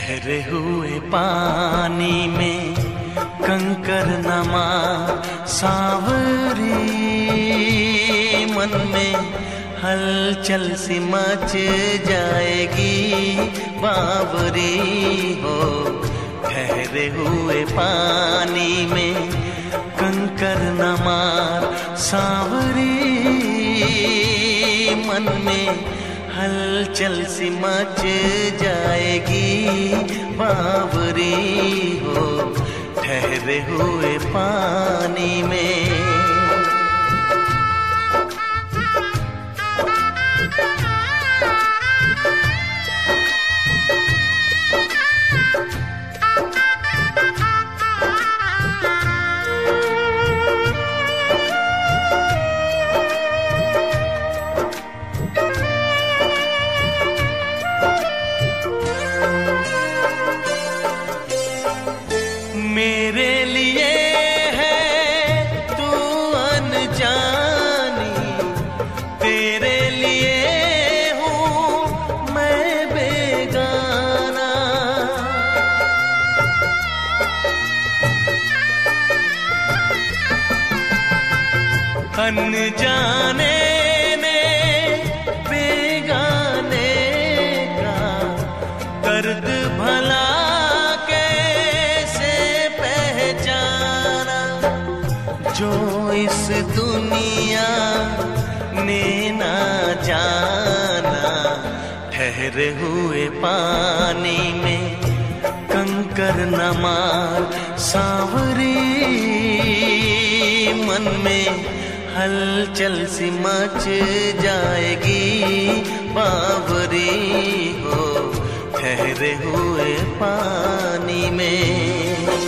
ठहरे हुए पानी में कंकर नमा सांवरी, मन में हलचल सी मच जाएगी बावरी हो। ठहरे हुए पानी में कंकर नमा सांवरी, मन में हलचल सी मच जाएगी बावरी हो। ठहरे हुए पानी में मेरे लिए है तू अनजानी, तेरे लिए हूँ मैं बेगाना। अनजाने ने बेगाने का दर्द भला जो इस दुनिया ने ना जाना। ठहरे हुए पानी में कंकर नमा सांवरी, मन में हलचल सी मच जाएगी बावरी हो। ठहरे हुए पानी में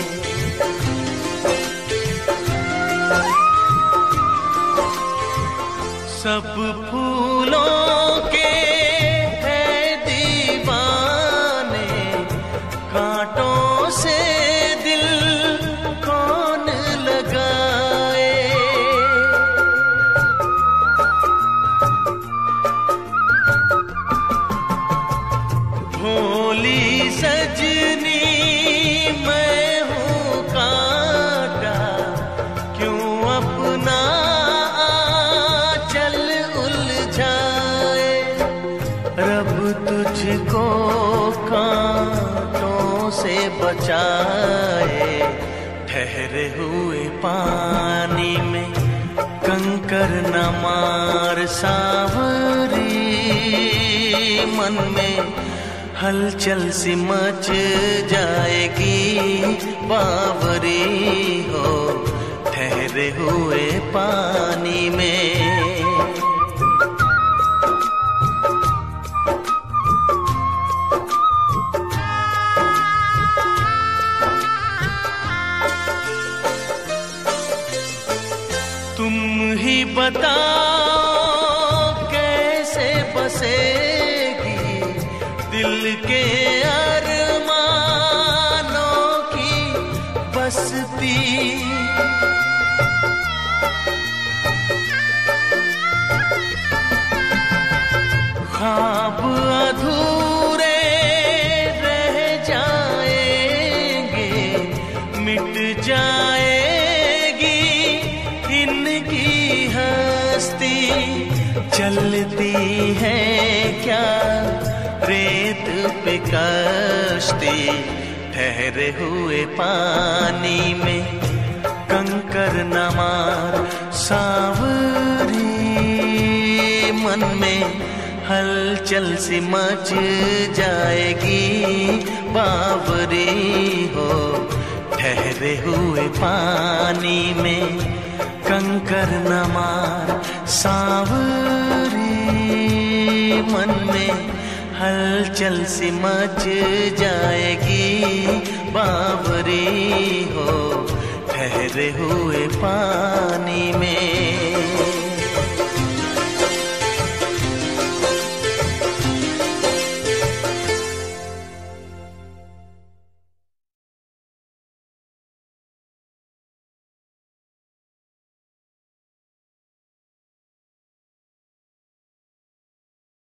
सब फूलों के है दीवाने, कांटों से दिल कौन लगाए। भोली सजनी मैं हूँ कांटा, क्यों अपना रब तुझको कांटों से बचाए। ठहरे हुए पानी में कंकर नमा सांवरी, मन में हलचल सी मच जाएगी बावरी हो। ठहरे हुए पानी में तुम ही बताओ कैसे बसेगी दिल के अरमानों की बस्ती। ख्वाब अधूरे रह जाएंगे, मिट जाएगी इनकी हस्ती। चलती है क्या रेत पे कश्ती, ठहरे हुए पानी में कंकर नमा सांवरी, मन में हलचल सी मच जाएगी बावरी हो। ठहरे हुए पानी में कंकर नमा सांवरी, मन में हलचल सी मच जाएगी बावरी हो। ठहरे हुए पानी में